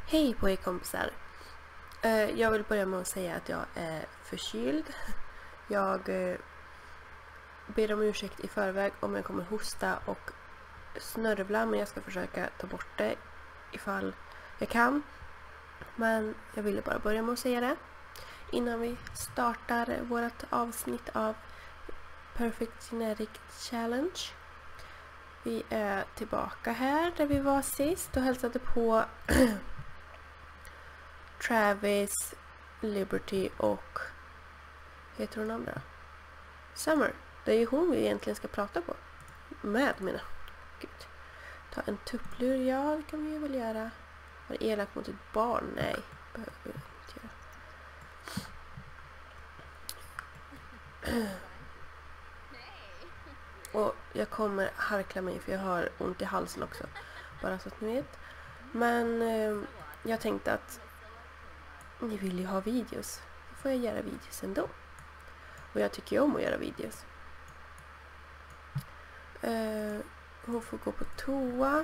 Hej på er kompisar! Jag vill börja med att säga att jag är förkyld. Jag ber om ursäkt i förväg om jag kommer hosta och snörvla, men jag ska försöka ta bort det ifall jag kan. Men jag ville bara börja med att säga det innan vi startar vårt avsnitt av Perfect Genetic Challenge. Vi är tillbaka här där vi var sist och hälsade på Travis, Liberty och heter hon andra? Summer. Det är ju hon vi egentligen ska prata på. Mina. Gud. Ta en tupplur, ja det kan vi väl göra. Var elak mot ett barn? Nej, behöver vi inte göra. Och jag kommer harkla mig för jag har ont i halsen också. Bara så att ni vet. Men jag tänkte att ni vill ju ha videos. Då får jag göra videos ändå. Och jag tycker ju om att göra videos. Hon får gå på toa.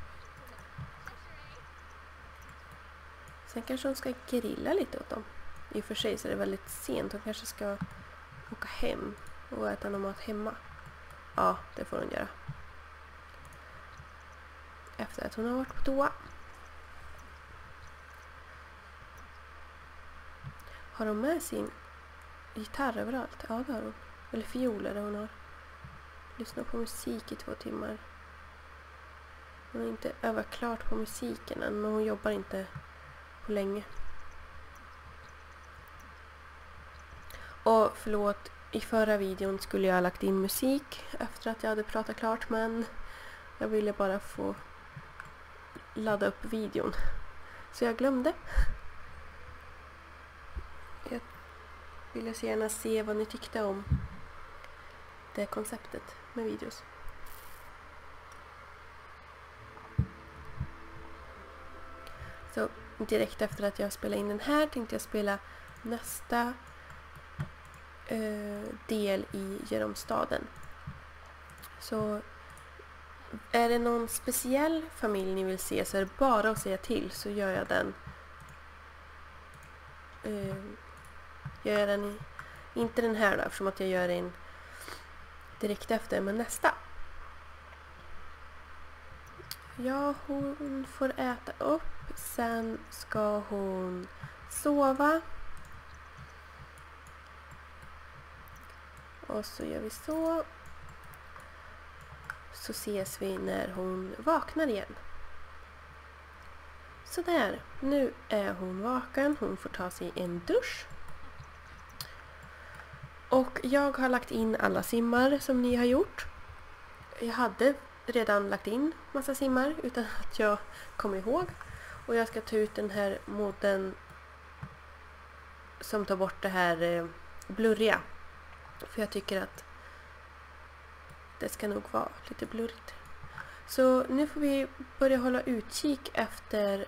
Sen kanske hon ska grilla lite åt dem. I och för sig så är det väldigt sent. Hon kanske ska åka hem och äta någon mat hemma. Ja, det får hon göra. Efter att hon har varit på toa. Har hon med sin gitarr överallt? Ja, det har hon. Eller fioler hon har. Lyssnat på musik i 2 timmar. Hon har inte övat klart på musiken än, men hon jobbar inte på länge. Och förlåt, i förra videon skulle jag ha lagt in musik efter att jag hade pratat klart, men jag ville bara få ladda upp videon. Så jag glömde. Jag ville så gärna se vad ni tyckte om det konceptet med videos. Så direkt efter att jag spelade in den här tänkte jag spela nästa del i Jeromstaden. Så är det någon speciell familj ni vill se så är det bara att säga till, så gör jag den. Inte den här då, eftersom att jag gör en direkt efter, men nästa. Ja, hon får äta upp. Sen ska hon sova. Och så gör vi så. Så ses vi när hon vaknar igen. Så där. Nu är hon vaken. Hon får ta sig en dusch. Och jag har lagt in alla simmar som ni har gjort. Jag hade redan lagt in massa simmar utan att jag kom ihåg. Och jag ska ta ut den här modden som tar bort det här blurriga. För jag tycker att det ska nog vara lite blurrigt. Så nu får vi börja hålla utkik efter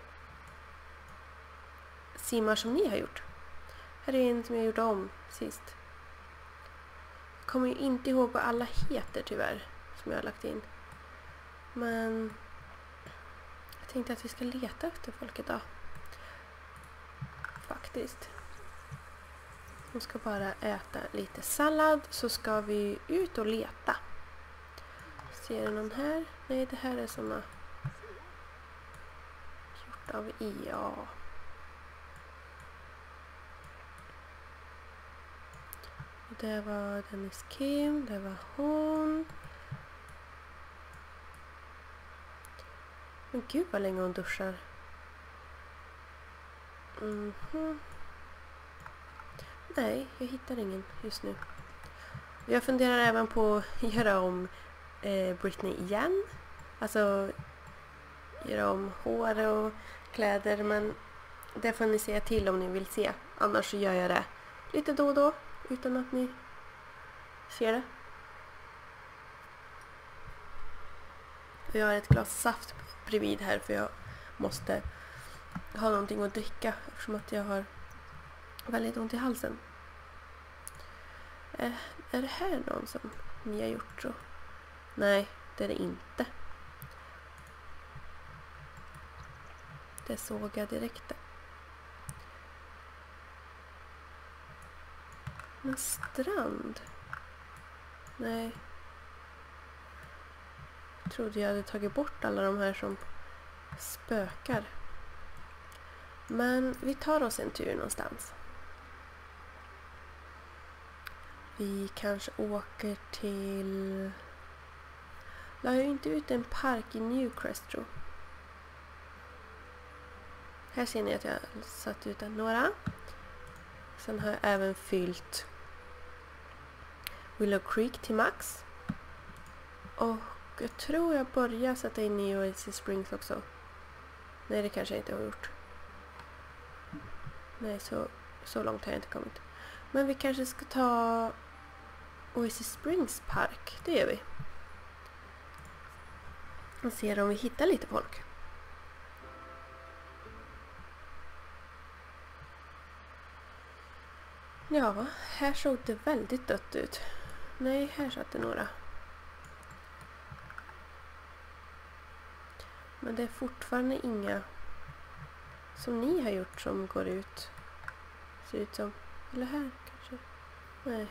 simmar som ni har gjort. Här är en som jag gjorde om sist. Jag kommer ju inte ihåg vad alla heter tyvärr som jag har lagt in. Men jag tänkte att vi ska leta efter folk idag. Faktiskt. Hon ska bara äta lite sallad, så ska vi ut och leta. Ser du någon här? Nej, det här är såna gjort av IA. Det var Dennis Kim, det var hon. Men gud vad länge hon duschar. Nej, jag hittar ingen just nu. Jag funderar även på att göra om Britney igen. Alltså göra om hår och kläder, men det får ni säga till om ni vill se. Annars så gör jag det lite då och då utan att ni ser det. Jag har ett glas saft bredvid här för jag måste ha någonting att dricka eftersom att jag har väldigt ont i halsen. Är det här någon som ni har gjort så? Nej, det är det inte. Det såg jag direkt. Men strand? Nej. Jag trodde jag hade tagit bort alla de här som spökar. Men vi tar oss en tur någonstans. Vi kanske åker till... Jag har ju inte ut en park i Newcrest, tror. Här ser ni att jag har satt ut några. Sen har jag även fyllt Willow Creek till max. Och jag tror jag börjar sätta in i Oasis Springs också. Nej, det kanske jag inte har gjort. Nej, så långt har jag inte kommit. Men vi kanske ska ta Oasis Springs park. Det gör vi. Och ser om vi hittar lite folk. Ja, här såg det väldigt dött ut. Nej, här satt det några. Men det är fortfarande inga som ni har gjort som går ut. Ser ut som. Eller här kanske. Nej.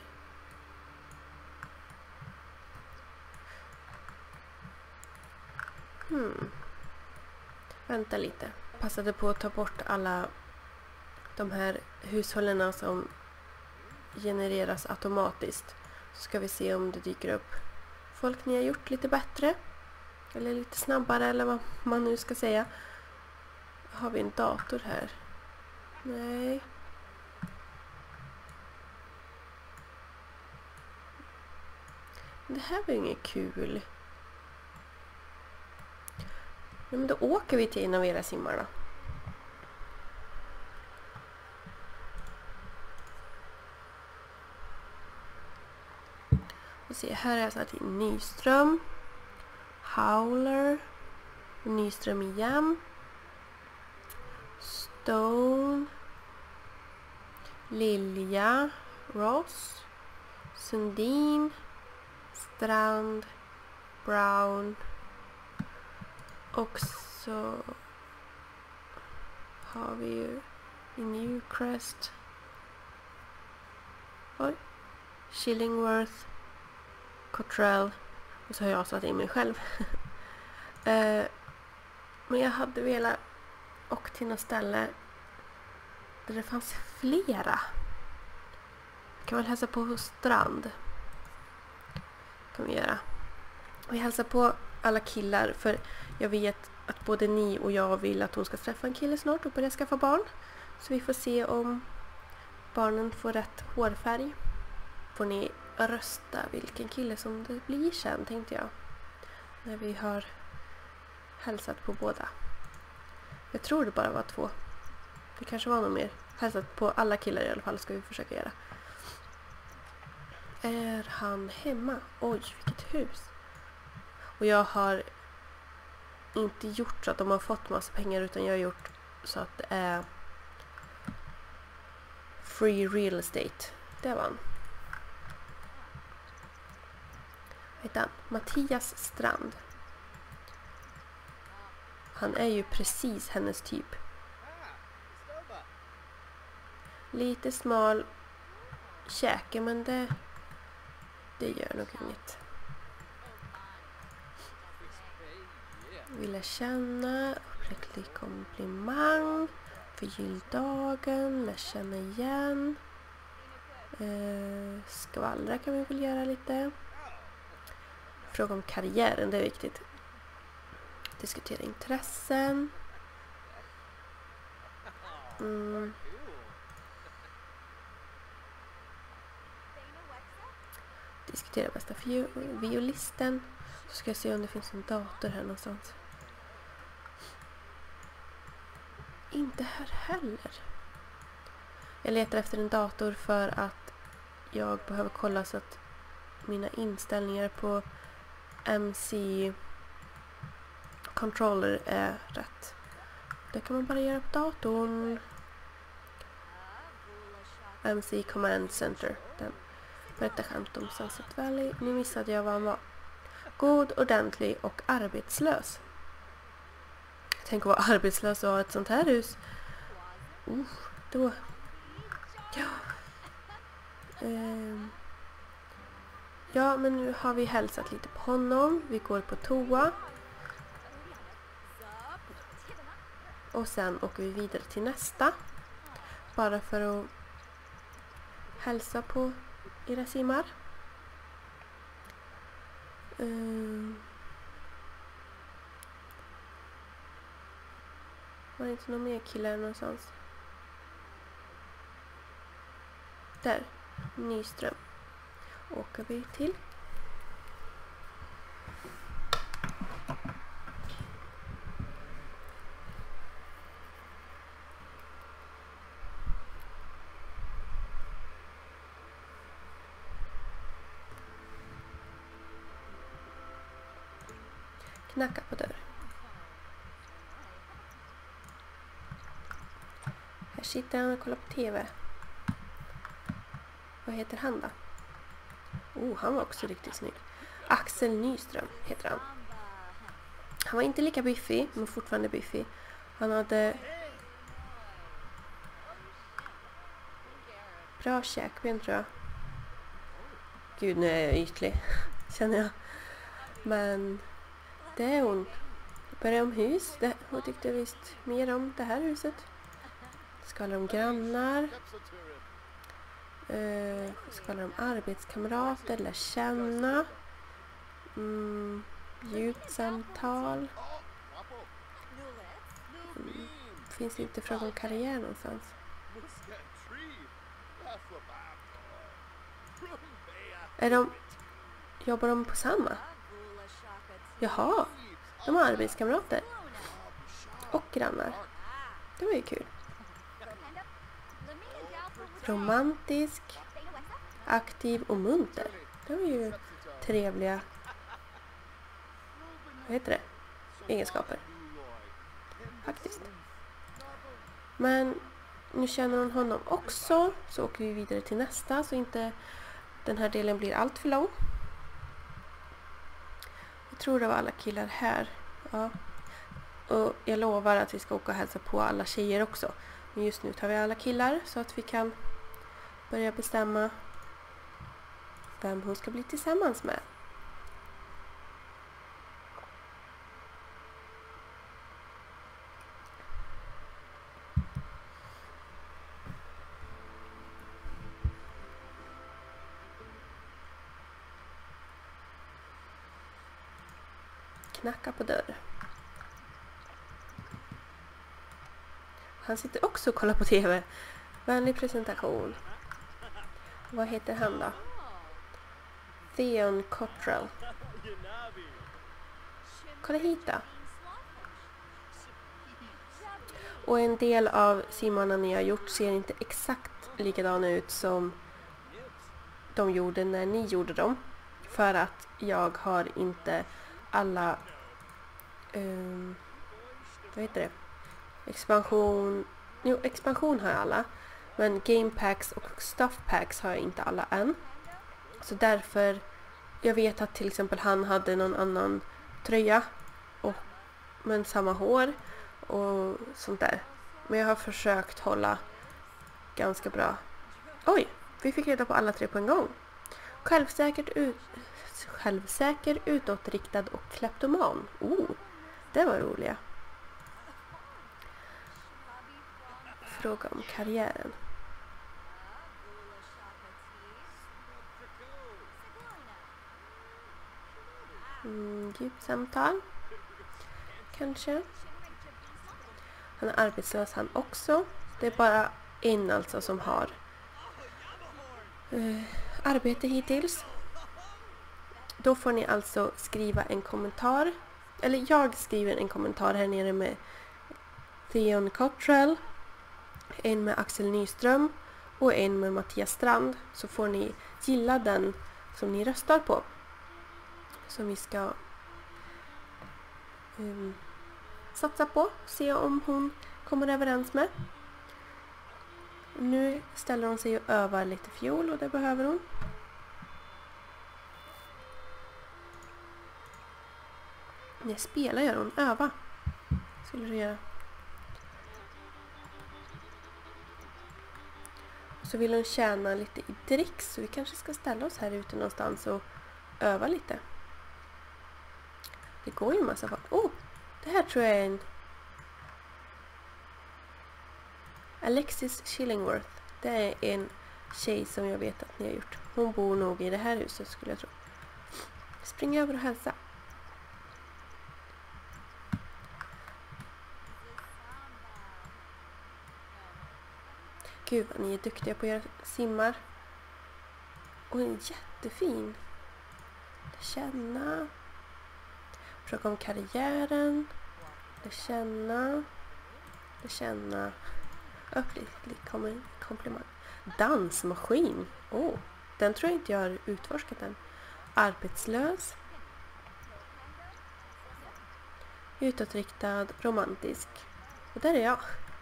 Vänta lite. Passade på att ta bort alla de här hushållen som genereras automatiskt. Så ska vi se om det dyker upp folk ni har gjort lite bättre. Eller lite snabbare, eller vad man nu ska säga. Har vi en dator här? Nej. Det här var ju inget kul. Ja, men då åker vi till en av era simmar då. Och se, här är jag satt i Nyström. Howler. Nyström igen. Stone. Lilja. Ross. Sundin. Strand. Brown. Och så har vi ju i Newcrest. Oj. Chillingworth. Cottrell. Och så har jag satt in mig själv. Men jag hade velat åka till något ställe där det fanns flera. Jag kan väl hälsa på Strand. Kan vi göra. Vi hälsar på alla killar, för jag vet att både ni och jag vill att hon ska träffa en kille snart och börja skaffa barn. Så vi får se om barnen får rätt hårfärg. Får ni rösta vilken kille som det blir sen, tänkte jag. När vi har hälsat på båda. Jag tror det bara var 2. Det kanske var något mer. Hälsat på alla killar i alla fall, ska vi försöka göra. Är han hemma? Oj, vilket hus. Och jag har inte gjort så att de har fått massa pengar, utan jag har gjort så att det är free real estate. Det var han. Heter Mattias Strand. Han är ju precis hennes typ. Lite smal käke, men det gör nog inget. Vill känna, uppriktig komplimang, förgyll dagen, lär känna igen. Skvallra kan vi väl göra lite. Fråga om karriären, det är viktigt. Diskutera intressen. Diskutera bästa violisten. Så ska jag se om det finns en dator här någonstans. Inte här heller. Jag letar efter en dator för att jag behöver kolla så att mina inställningar på MC controller är rätt. Det kan man bara göra på datorn. MC Command Center. Den berättar skämt om Sunset Valley. Nu missade jag vad han var. God, ordentlig och arbetslös. Tänk att vara arbetslös och ha ett sånt här hus. Då. Ja. Ja, men nu har vi hälsat lite på honom. Vi går på toa. Och sen åker vi vidare till nästa. Bara för att hälsa på era simmar. Var det inte någon mer killar någonstans? Där. Nyström. Åker vi till. Knacka på dörren. Här sitter han och kollar på TV. Vad heter han då? Han var också riktigt snygg. Axel Nyström heter han. Han var inte lika biffig, men fortfarande biffig. Han hade bra käkben, tror jag. Gud, nu är jag ytlig, känner jag. Men det är hon. Börjar om hus. Hon tyckte visst mer om det här huset. Skvallrar om grannar. Skvallrar om arbetskamrater. Lär känna. Ljudsamtal. Finns inte fråga om karriär någonstans. Jobbar de på samma? Jaha, de har arbetskamrater. Och grannar. Det var ju kul. Romantisk, aktiv och munter. Det var ju trevliga, vad heter det? Egenskaper. Faktiskt. Men nu känner hon honom också. Så åker vi vidare till nästa. Så inte den här delen blir allt för lång. Jag tror det var alla killar här. Ja. Och jag lovar att vi ska åka och hälsa på alla tjejer också. Men just nu tar vi alla killar så att vi kan börja bestämma vem hon ska bli tillsammans med. Knacka på dörren. Han sitter också och kollar på TV. Vänlig presentation. Vad heter han då? Theon Cottrell. Kolla hit då. Och en del av simmarna ni har gjort ser inte exakt likadana ut som de gjorde när ni gjorde dem. För att jag har inte alla vad heter det? Expansion har jag alla. Men game packs och stuff packs har jag inte alla än. Så därför, jag vet att till exempel han hade någon annan tröja. Men samma hår och sånt där. Men jag har försökt hålla ganska bra. Oj, vi fick reda på alla 3 på en gång. Självsäker, utåtriktad och kleptoman. Det var roliga. Fråga om karriären. Ljudsamtal. Kanske. Han är arbetslös han också. Det är bara en alltså som har arbete hittills. Då får ni alltså skriva en kommentar. Eller jag skriver en kommentar här nere med Theon Cottrell. En med Axel Nyström. Och en med Mattias Strand. Så får ni gilla den som ni röstar på. Som vi ska satsa på. Se om hon kommer överens med. Nu ställer hon sig och övar lite fiol. Och det behöver hon. Nej, spela gör hon. Öva. Skulle du göra. Och så vill hon tjäna lite i dricks. Så vi kanske ska ställa oss här ute någonstans och öva lite. Det går ju en massa folk. Det här tror jag är en Alexis Chillingworth. Det är en tjej som jag vet att ni har gjort. Hon bor nog i det här huset skulle jag tro. Spring över och hälsa. Gud vad ni är duktiga på att göra simmar. Och en jättefin. Känna. Fråga om karriären. Känna. Komplimang. Dansmaskin. Den tror jag inte jag har utforskat än. Arbetslös. Utåtriktad. Romantisk. Och där är jag.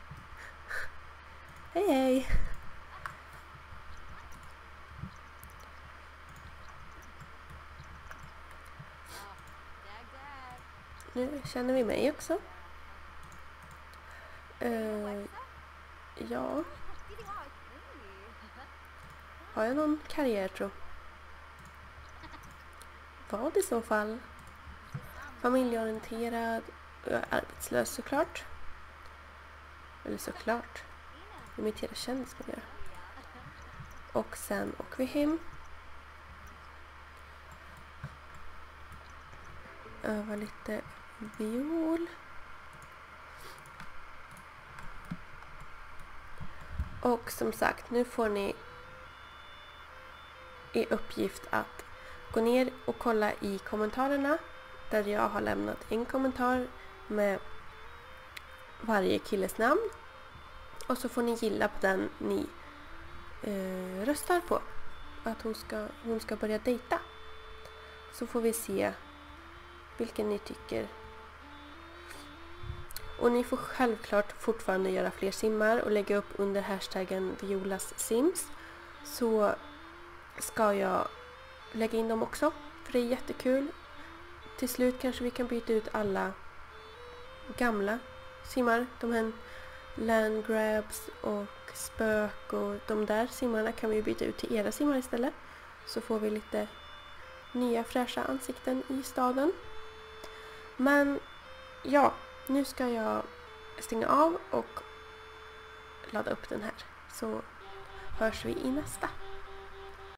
Hej hej. Nu känner vi mig också. Ja. Har jag någon karriär tror? Vad i så fall? Familjeorienterad. Arbetslös såklart. Eller såklart. Imitera kändis ska vi göra. Och sen åker vi hem. Öva lite viol. Och som sagt, nu får ni i uppgift att gå ner och kolla i kommentarerna. Där jag har lämnat en kommentar med varje killes namn. Och så får ni gilla på den ni röstar på. Att hon ska börja dejta. Så får vi se vilken ni tycker. Och ni får självklart fortfarande göra fler simmar och lägga upp under hashtaggen Violas Sims. Så ska jag lägga in dem också. För det är jättekul. Till slut kanske vi kan byta ut alla gamla simmar. De här landgrabs och spök och de där simmarna kan vi byta ut till era simmar istället. Så får vi lite nya fräscha ansikten i staden. Men ja, nu ska jag stänga av och ladda upp den här. Så hörs vi i nästa.